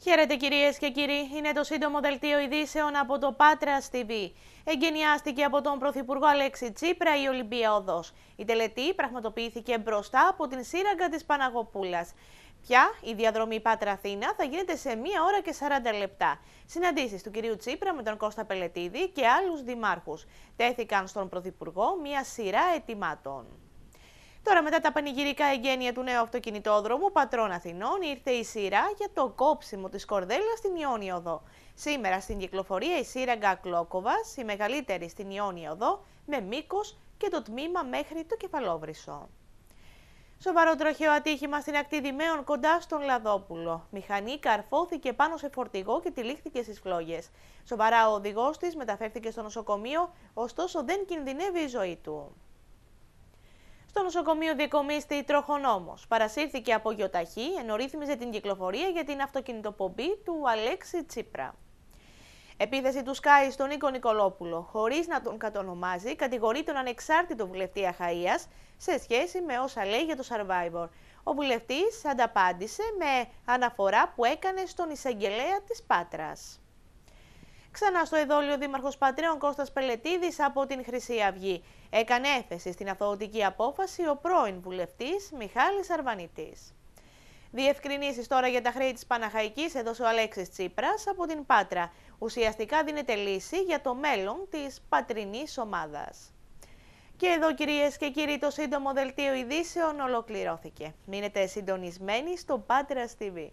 Χαίρετε κυρίες και κύριοι, είναι το σύντομο δελτίο ειδήσεων από το Πάτρας TV. Εγκαινιάστηκε από τον Πρωθυπουργό Αλέξη Τσίπρα η Ολυμπία Οδός. Η τελετή πραγματοποιήθηκε μπροστά από την σύραγγα της Παναγοπούλας. Πια η διαδρομή Πάτρα-Αθήνα θα γίνεται σε 1 ώρα και 40 λεπτά. Συναντήσεις του κυρίου Τσίπρα με τον Κώστα Πελετίδη και άλλους δημάρχους. Τέθηκαν στον Πρωθυπουργό μια σειρά αιτημάτων. Τώρα, μετά τα πανηγυρικά εγγένεια του νέου αυτοκινητόδρομου Πατρών Αθηνών, ήρθε η σειρά για το κόψιμο της κορδέλας στην Ιόνιο Οδό. Σήμερα στην κυκλοφορία η σύραγγα Κλόκοβας, η μεγαλύτερη στην Ιόνιο Οδό, με μήκος και το τμήμα μέχρι το Κεφαλόβρυσσο. Σοβαρό τροχαίο ατύχημα στην ακτή Δημαίων κοντά στον Λαδόπουλο. Μηχανή καρφώθηκε πάνω σε φορτηγό και τυλίχθηκε στις φλόγες. Σοβαρά ο οδηγός της μεταφέρθηκε στο νοσοκομείο, ωστόσο δεν κινδυνεύει η ζωή του. Στο νοσοκομείο διεκομίστη τροχονόμος. Παρασύρθηκε από γιοταχή, ενώ ρύθμιζε την κυκλοφορία για την αυτοκινητοπομπή του Αλέξη Τσίπρα. Επίθεση του Sky στον Νίκο Νικολόπουλο, χωρίς να τον κατονομάζει, κατηγορεί τον ανεξάρτητο βουλευτή Αχαΐας σε σχέση με όσα λέει για το Survivor. Ο βουλευτής ανταπάντησε με αναφορά που έκανε στον εισαγγελέα της Πάτρας. Ξανά στο εδόλιο Δήμαρχος Πατρέων Κώστας Πελετίδης από την Χρυσή Αυγή. Έκανε έφεση στην αθωωτική απόφαση ο πρώην βουλευτής Μιχάλης Αρβανίτης. Διευκρινήσεις τώρα για τα χρέη της Παναχαϊκής έδωσε ο Αλέξης Τσίπρας από την Πάτρα. Ουσιαστικά δίνεται λύση για το μέλλον της πατρινής ομάδας. Και εδώ κυρίες και κύριοι, το σύντομο δελτίο ειδήσεων ολοκληρώθηκε. Μείνετε συντονισμένοι στο Πάτρας TV.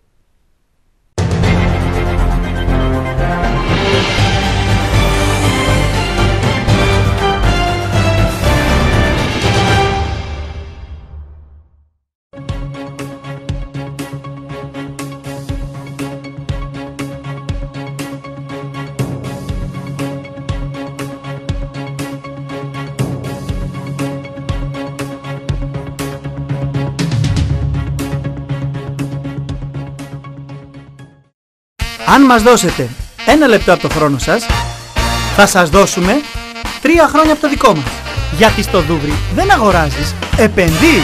Αν μας δώσετε 1 λεπτό από το χρόνο σας, θα σας δώσουμε 3 χρόνια από το δικό μας. Γιατί στο Δούβρι δεν αγοράζεις, επενδύεις.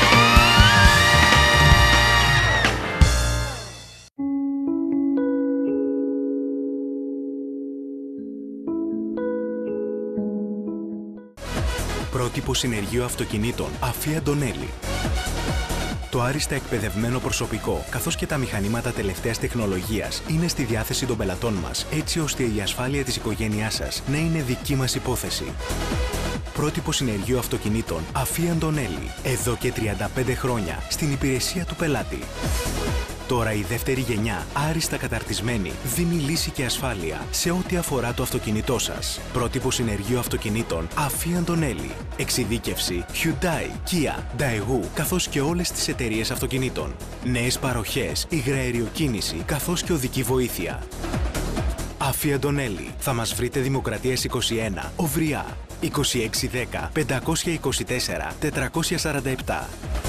Πρότυπο συνεργείο αυτοκινήτων Αφή Αντωνέλη. Το άριστα εκπαιδευμένο προσωπικό, καθώς και τα μηχανήματα τελευταίας τεχνολογίας είναι στη διάθεση των πελατών μας, έτσι ώστε η ασφάλεια της οικογένειάς σας να είναι δική μας υπόθεση. Πρότυπο συνεργείο αυτοκινήτων Αφή Αντωνέλη. Εδώ και 35 χρόνια στην υπηρεσία του πελάτη. Τώρα η δεύτερη γενιά, άριστα καταρτισμένη, δίνει λύση και ασφάλεια σε ό,τι αφορά το αυτοκίνητό σας. Πρότυπο συνεργείο αυτοκινήτων Αφή Αντωνέλη. Εξειδίκευση Hyundai, Kia, Daewoo, καθώς και όλες τις εταιρείες αυτοκινήτων. Νέες παροχές, υγραεριοκίνηση, καθώς και οδική βοήθεια. Αφή Αντωνέλη. Θα μας βρείτε Δημοκρατίας 21, Οβριά, 2610 524 447.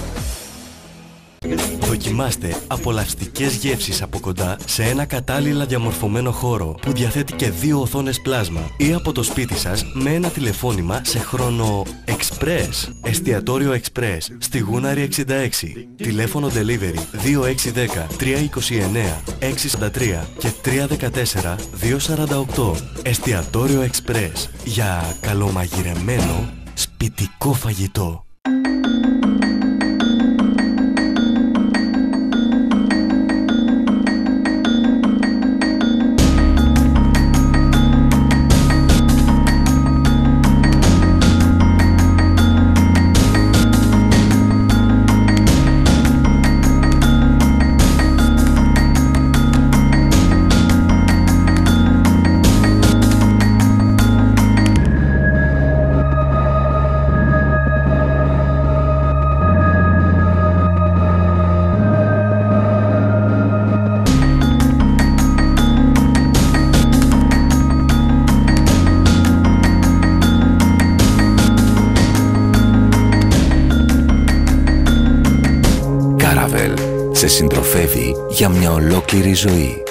Δοκιμάστε απολαυστικές γεύσεις από κοντά σε ένα κατάλληλα διαμορφωμένο χώρο που διαθέτει και 2 οθόνες πλάσμα ή από το σπίτι σας με ένα τηλεφώνημα σε χρόνο Express. Εστιατόριο Express στη Γούναρη 66. Τηλέφωνο delivery 2610 329 643 και 314 248. Εστιατόριο Express για καλομαγειρεμένο σπιτικό φαγητό. Σε συντροφεύει για μια ολόκληρη ζωή.